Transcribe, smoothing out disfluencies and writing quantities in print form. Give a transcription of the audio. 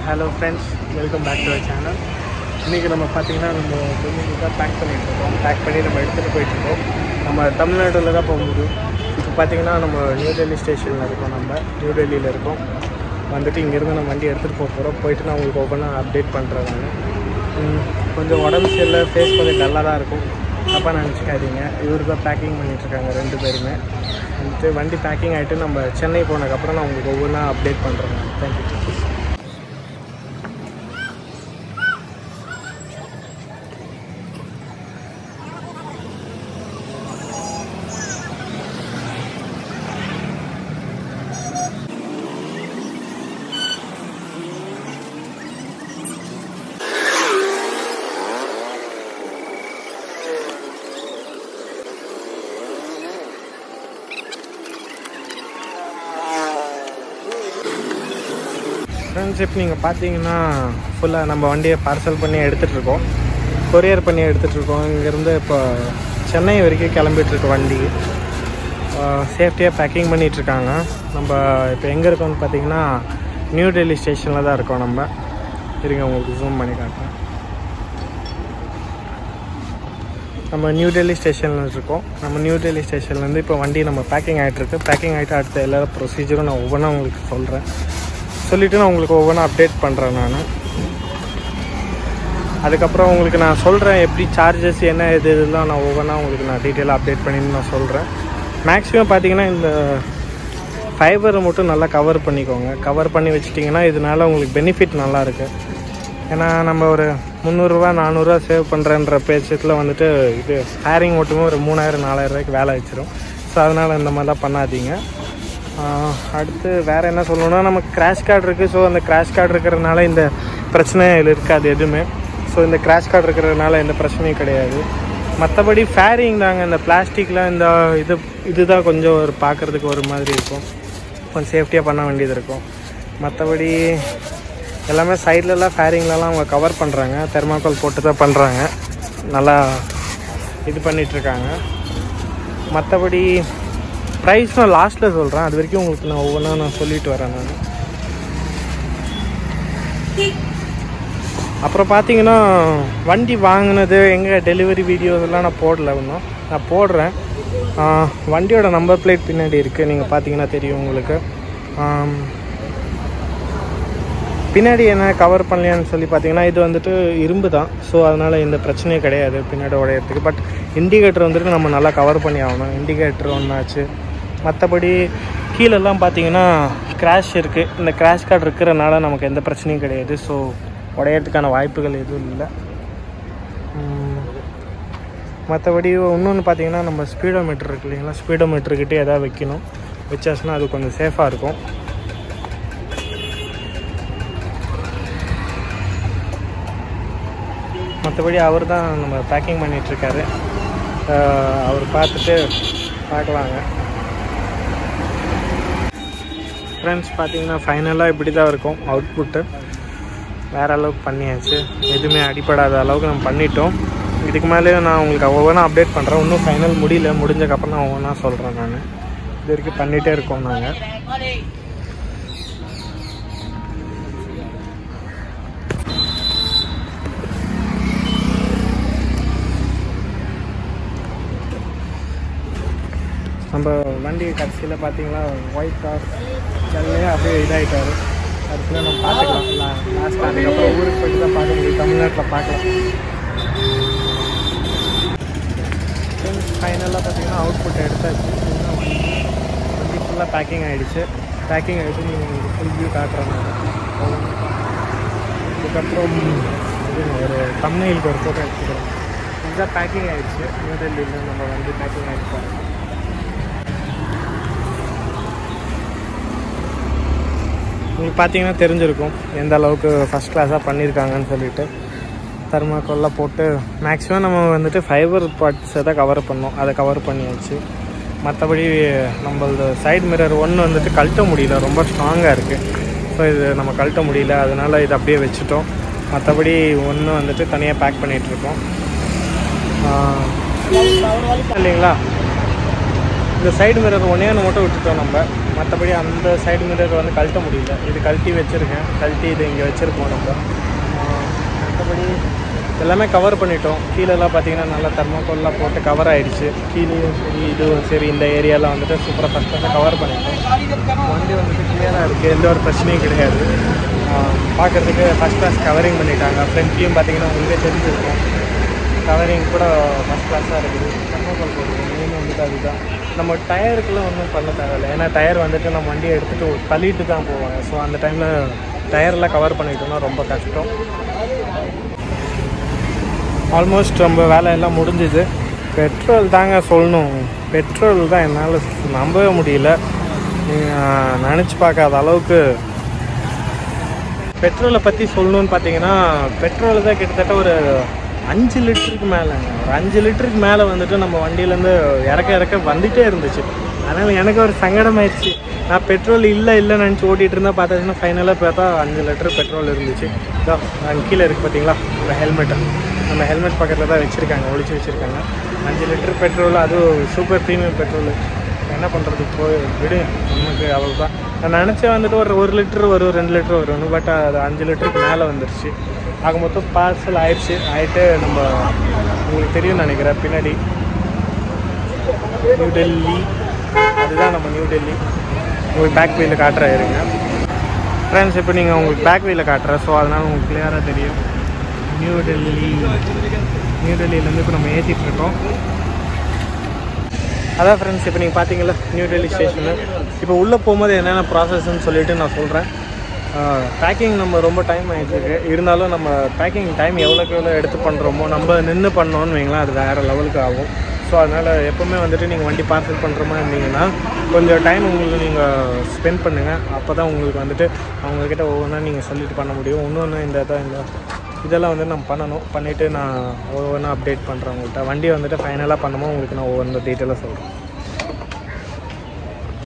Hello friends, welcome back to our channel. இன்றைக்கி நம்ம பார்த்திங்கன்னா நம்ம டொமினிக்காக பேக் பண்ணிகிட்ருக்கோம். பேக் பண்ணி நம்ம எடுத்துகிட்டு போயிட்டுருக்கோம். நம்ம தமிழ்நாட்டில் தான் போக முடியும். இப்போ பார்த்திங்கன்னா நம்ம நியூ டெல்லி ஸ்டேஷனில் இருக்கோம். நம்ம நியூ டெல்லியில் இருக்கோம். வந்துட்டு இங்கேருந்து நம்ம வண்டி எடுத்துகிட்டு போக போகிறோம். போயிட்டு நான் உங்களுக்கு ஒவ்வொன்றா அப்டேட் பண்ணுறேன். நான் கொஞ்சம் உடம்பு சரியில்லை, ஃபேஸ் கொஞ்சம் டல்லாக தான் இருக்கும். தப்பாக நினச்சிக்காதீங்க. இவர் தான் பேக்கிங் பண்ணிகிட்ருக்காங்க ரெண்டு பேருமே. வந்துட்டு வண்டி பேக்கிங் ஆகிட்டு நம்ம சென்னை போனதுக்கப்புறம் நான் உங்களுக்கு ஒவ்வொன்றா அப்டேட் பண்ணுறேன். தேங்க்யூ. ஃப்ரெண்ட்ஸ், இப்போ நீங்கள் பார்த்தீங்கன்னா ஃபுல்லாக நம்ம வண்டியை பார்சல் பண்ணி எடுத்துகிட்ருக்கோம், கொரியர் பண்ணி எடுத்துகிட்ருக்கோம். இங்கேருந்து இப்போ சென்னை வரைக்கும் கிளம்பிகிட்ருக்கு வண்டி. சேஃப்டியாக பேக்கிங் பண்ணிகிட்ருக்காங்க. நம்ம இப்போ எங்கே இருக்கோம்னு பார்த்தீங்கன்னா நியூ டெல்லி ஸ்டேஷனில் தான் இருக்கோம். நம்ம இருங்க உங்களுக்கு ஜூம் பண்ணி காட்டுறேன். நம்ம நியூ டெல்லி ஸ்டேஷனில் இருக்கோம். நம்ம நியூ டெல்லி ஸ்டேஷன்லேருந்து இப்போ வண்டி நம்ம பேக்கிங் ஆகிட்டுருக்கு. பேக்கிங் ஆகிட்டு அடுத்த எல்லா ப்ரொசீஜரும் நான் ஒவ்வொன்றா உங்களுக்கு சொல்லிவிட்டு நான் உங்களுக்கு ஒவ்வொன்றா அப்டேட் பண்ணுறேன். நான் அதுக்கப்புறம் உங்களுக்கு நான் சொல்கிறேன் எப்படி சார்ஜஸ் என்ன இதெல்லாம் நான் ஒவ்வொன்றா உங்களுக்கு நான் டீட்டெயிலாக அப்டேட் பண்ணின்னு நான் சொல்கிறேன். மேக்ஸிமம் பார்த்தீங்கன்னா இந்த ஃபைபரை மட்டும் நல்லா கவர் பண்ணிக்கோங்க. கவர் பண்ணி வச்சிட்டிங்கன்னா இதனால் உங்களுக்கு பெனிஃபிட் நல்லாயிருக்கு. ஏன்னா நம்ம ஒரு 300 400 சேவ் பண்ணுறன்ற பேச்சத்தில் வந்துட்டு இது ஹேரிங் மட்டுமே ஒரு 3000 4000 வேலை வச்சிடும். ஸோ அதனால் இந்த மாதிரிலாம் பண்ணாதீங்க. அடுத்து வேறு என்ன சொல்லணுன்னா, நமக்கு கிராஷ் கார்டு இருக்குது. ஸோ அந்த கிராஷ் கார்டு இருக்கிறதுனால இந்த பிரச்சனை இருக்காது எதுவுமே. ஸோ இந்த கிராஷ் கார்டு இருக்கிறதுனால எந்த பிரச்சனையும் கிடையாது. மற்றபடி ஃபேரிங் தாங்க, இந்த பிளாஸ்டிக்கில் இந்த இதுதான் கொஞ்சம் ஒரு பார்க்குறதுக்கு ஒரு மாதிரி இருக்கும். கொஞ்சம் சேஃப்டியாக பண்ண வேண்டியது இருக்கும். மற்றபடி எல்லாமே சைட்லலாம் ஃபேரிங்லலாம் அவங்க கவர் பண்ணுறாங்க. தெர்மாக்கோல் போட்டு தான் பண்ணுறாங்க. நல்லா இது பண்ணிகிட்ருக்காங்க. மற்றபடி ப்ரைஸ் நான் லாஸ்ட்டில் சொல்கிறேன். அது வரைக்கும் உங்களுக்கு நான் ஒவ்வொன்றா நான் சொல்லிட்டு வரேன். நான் அப்புறம் பார்த்தீங்கன்னா வண்டி வாங்கினது எங்கள் டெலிவரி வீடியோஸ்லாம் நான் போடல இன்னும். நான் போடுறேன். வண்டியோட நம்பர் பிளேட் பின்னாடி இருக்குது, நீங்கள் பார்த்தீங்கன்னா தெரியும் உங்களுக்கு. பின்னாடி என்ன கவர் பண்ணலையான்னு சொல்லி பார்த்தீங்கன்னா இது வந்துட்டு இரும்பு தான். ஸோ அதனால் எந்த பிரச்சனையும் கிடையாது பின்னாடி உடையிறதுக்கு. பட் இண்டிகேட்டர் வந்துட்டு நம்ம நல்லா கவர் பண்ணி ஆகணும். இண்டிகேட்டர் ஒன்றாச்சு. மற்றபடி கீழெல்லாம் பார்த்தீங்கன்னா கிராஷ் இருக்குது. இந்த கிராஷ் கார்டு இருக்கிறனால நமக்கு எந்த பிரச்சனையும் கிடையாது. ஸோ உடையிறதுக்கான வாய்ப்புகள் எதுவும் இல்லை. மற்றபடி இன்னொன்று பார்த்தீங்கன்னா நம்ம ஸ்பீடோமீட்டர் இருக்குது இல்லைங்களா, ஸ்பீடோமீட்டர்கிட்டே எதாவது வைக்கணும். வச்சாச்சுன்னா அது கொஞ்சம் சேஃபாக இருக்கும். மற்றபடி அவர் தான் நம்ம பேக்கிங் பண்ணிகிட்ருக்காரு. அவர் பார்த்துட்டு பார்க்கலாங்க. ஃப்ரெண்ட்ஸ், பார்த்தீங்கன்னா ஃபைனலாக இப்படி தான் இருக்கும் அவுட்புட்டு. வேறு அளவுக்கு பண்ணியாச்சு. எதுவுமே அடிப்படாத அளவுக்கு நம்ம பண்ணிட்டோம். இதுக்கு மேலே நான் உங்களுக்கு ஒவ்வொன்றா அப்டேட் பண்ணுறேன். இன்னும் ஃபைனல் முடியல. முடிஞ்சக்கப்புறம் நான் ஒவ்வொன்றா சொல்கிறேன். நான் இது வரைக்கும் பண்ணிகிட்டே இருக்கோம் நாங்கள். நம்ம வண்டி கடைசியில் பார்த்தீங்கன்னா ஒயிட் கார் எல்லாம் அப்படியே இதாகிட்டார். கடைசியில் நம்ம பார்த்துக்கலாம் லாஸ்ட். அதுக்கப்புறம் ஊருக்கு போய்ட்டு தான் பார்க்க முடியும். தமிழ்நாட்டில் பார்க்கலாம். ஃபைனலாக பார்த்தீங்கன்னா அவுட்புட் எடுத்தாச்சு. வண்டி ஃபுல்லாக பேக்கிங் ஆகிடுச்சு. பேக்கிங் ஆகிட்டு நீங்கள் உங்களுக்கு ஃபுல் வியூ காட்டுறேன். அதுக்கப்புறம் ஒரு தம்ப்நெயிலுக்கு ஒரு ஃபோட்டோ எடுத்துக்கிறோம். இதுதான் பேக்கிங் ஆகிடுச்சு. நியூ டெல்லியில் நம்ம வண்டி பேக்கிங் ஆகிடுச்சு. உங்களுக்கு பார்த்தீங்கன்னா தெரிஞ்சிருக்கும் எந்த அளவுக்கு ஃபஸ்ட் கிளாஸாக பண்ணியிருக்காங்கன்னு சொல்லிட்டு. தெர்மாக்கோல்லாம் போட்டு மேக்ஸிமம் நம்ம வந்துட்டு ஃபைபர் பார்ட்ஸை தான் கவர் பண்ணோம். அதை கவர் பண்ணியாச்சு. மற்றபடி நம்மளது சைடு மிரர் ஒன்று வந்துட்டு கழட்ட முடியல, ரொம்ப ஸ்ட்ராங்காக இருக்குது. ஸோ இது நம்ம கழட்ட முடியல, அதனால் இதை அப்படியே வச்சுட்டோம். மற்றபடி ஒன்று வந்துட்டு தனியாக பேக் பண்ணிகிட்ருக்கோம் இல்லைங்களா. இந்த சைடு மிரர் ஒன்றே மட்டும் விட்டுட்டோம் நம்ம. மற்றபடி அந்த சைடு மிரர் வந்து கழட்ட முடியல. இது கழட்டி வச்சுருக்கேன், கழட்டி இது இங்கே வச்சுருக்கோம் நம்ம. மற்றபடி எல்லாமே கவர் பண்ணிட்டோம். கீழெல்லாம் பார்த்தீங்கன்னா நல்லா தெர்மாக்கோல்லாம் போட்டு கவர் ஆகிடுச்சு. கீழேயும் சரி இதுவும் சரி இந்த ஏரியாவில் வந்துட்டு சூப்பராக ஃபஸ்ட் வந்து கவர் பண்ணிட்டோம். வண்டி வந்துட்டு கிளியராக இருக்குது, எந்த ஒரு பிரச்சனையும் கிடையாது. பார்க்குறதுக்கு ஃபஸ்ட் கிளாஸ் கவரிங் பண்ணிட்டாங்க. ஃப்ரண்ட்லேயும் பார்த்தீங்கன்னா உங்களுக்கே தெரிஞ்சிருக்கும், கவரிங் கூட ஃபஸ்ட் கிளாஸாக இருக்குது. தெர்மாக்கோல் போட்டுருக்கோம். மெயின் வந்துட்டு அதுதான். நம்ம டயருக்குள்ளே ஒன்றும் பண்ண தேவையில்லை. ஏன்னா டயர் வந்துட்டு நம்ம வண்டியை எடுத்துகிட்டு தள்ளிட்டு தான் போவாங்க. ஸோ அந்த டைமில் டயர்லாம் கவர் பண்ணிட்டோம்னா ரொம்ப கஷ்டம். ஆல்மோஸ்ட் நம்ம வேலையெல்லாம் முடிஞ்சுது. பெட்ரோல் தாங்க சொல்லணும், பெட்ரோல் தான் என்னால் நம்பவே முடியல. நினச்சி பார்க்காத அளவுக்கு பெட்ரோலை பற்றி சொல்லணுன்னு பார்த்தீங்கன்னா, பெட்ரோல் தான் கிட்டத்தட்ட ஒரு 5 லிட்டருக்கு மேலேங்க. ஒரு 5 லிட்டருக்கு மேலே வந்துட்டு நம்ம வண்டியிலேருந்து இறக்க வந்துகிட்டே இருந்துச்சு. அதனால் எனக்கு ஒரு சங்கடமாயிடுச்சு. நான் பெட்ரோல் இல்லைன்னு நினச்சி ஓட்டிகிட்டு இருந்தால் பார்த்தீங்கன்னா ஃபைனலாக பார்த்தா 5 லிட்டர் பெட்ரோல் இருந்துச்சு. இதான் அங்கே கீழே இருக்குது பார்த்தீங்களா இந்த ஹெல்மெட்டு. நம்ம ஹெல்மெட் பக்கத்தில் தான் வச்சுருக்காங்க, ஒழிச்சு வச்சுருக்காங்க. 5 லிட்டர் பெட்ரோல், அதுவும் சூப்பர் ப்ரீமியம் பெட்ரோல். என்ன பண்ணுறது, போய் விடு, நமக்கு அவ்வளோ தான். நான் நினச்சேன் வந்துட்டு ஒரு லிட்டர் வரும், 2 லிட்டர் வரும்னு. பட் அது 5 லிட்டருக்கு மேலே வந்துருச்சு. ஆக மொத்தம் பார்சல் ஆகிட்டு நம்ம உங்களுக்கு தெரியும்னு நினைக்கிறேன். பின்னாடி நியூ டெல்லி, அதுதான் நம்ம நியூ டெல்லி. உங்களுக்கு பேக் வீலில் காட்டுறேன் இருங்க ஃப்ரெண்ட்ஸ். இப்போ நீங்கள் உங்களுக்கு பேக் வீலில் காட்டுறேன், ஸோ அதனால் உங்களுக்கு கிளியராக தெரியும். நியூ டெல்லியிலேருந்து இப்போ நம்ம ஏற்றிட்டுருக்கோம். அதான் ஃப்ரெண்ட்ஸ், இப்போ நீங்கள் பார்த்தீங்களா நியூ டெல்லி ஸ்டேஷனு. இப்போ உள்ளே போகும்போது என்னென்ன ப்ராசஸ்ன்னு சொல்லிவிட்டு நான் சொல்கிறேன். பேக்கிங் நம்ம ரொம்ப டைம் ஆகிட்டுருக்கு. இருந்தாலும் நம்ம பேக்கிங் டைம் எவ்வளோக்கு எவ்வளோ எடுத்து பண்ணுறோமோ, நம்ம நின்று பண்ணோன்னு வைங்களேன், அது வேறு லெவலுக்கு ஆகும். ஸோ அதனால் எப்போவுமே வந்துட்டு நீங்கள் வண்டி பார்சல் பண்ணுற மாதிரி இருந்தீங்கன்னா கொஞ்சம் டைம் உங்களுக்கு நீங்கள் ஸ்பெண்ட் பண்ணுங்கள். அப்போ தான் உங்களுக்கு வந்துட்டு அவங்கக்கிட்ட ஒவ்வொன்றா நீங்கள் சொல்லிட்டு பண்ண முடியும். இன்னொன்று இதெல்லாம் வந்து நம்ம பண்ணிவிட்டு நான் ஒவ்வொன்றா அப்டேட் பண்ணுறேன் உங்கள்கிட்ட. வண்டியை வந்துட்டு ஃபைனலாக பண்ணும்போது உங்களுக்கு நான் ஒவ்வொரு டீட்டெயிலாக சொல்கிறேன்.